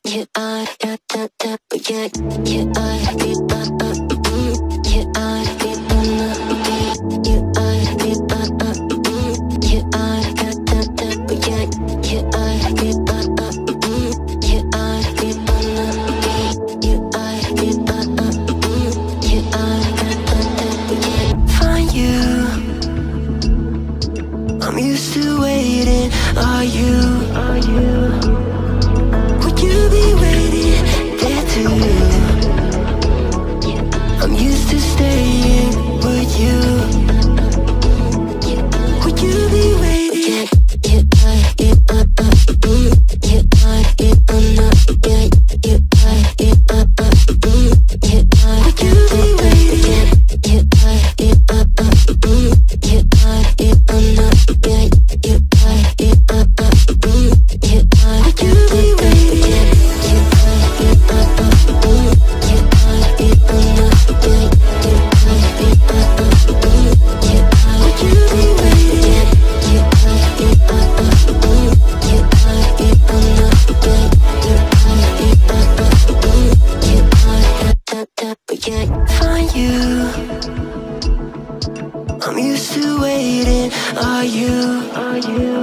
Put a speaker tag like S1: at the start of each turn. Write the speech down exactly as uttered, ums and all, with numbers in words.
S1: yeah, I, yeah, da, da, yeah, yeah, I, yeah, uh, uh, mm, yeah, I, yeah, uh, uh, yeah, I, yeah, uh, uh, mm, yeah, I, yeah, da, da, yeah, yeah, I, yeah, uh, uh, mm, yeah, I, yeah, uh, yeah, I, yeah, uh, uh, mm, yeah, I, yeah, da, da, yeah. Find you, I'm used to waiting. Are you? Are you? Would you be waiting there too? I'm used to staying. Would you? Would you be waiting? Yeah, I, yeah, uh, uh, mm, yeah, I, yeah, uh, no, yeah, yeah, I, yeah, uh, uh, mm, yeah, I, would you be waiting? Yeah, I, yeah, uh, uh, mm, yeah, I, yeah, uh, no, yeah, yeah, I, yeah, uh, uh, mm, yeah, I, would you be waiting? Yeah, I, yeah, uh, uh, mm, yeah, I, yeah, uh, no, yeah, yeah, I, yeah, uh, uh, mm, yeah, I, would you be waiting? Yeah, I, yeah, uh, uh, mm, yeah, I, yeah, uh, no, yeah, yeah, I, yeah, uh, uh, mm, yeah, I, da, da, da, yeah. Find you, I'm used to waiting. Are you? Are you?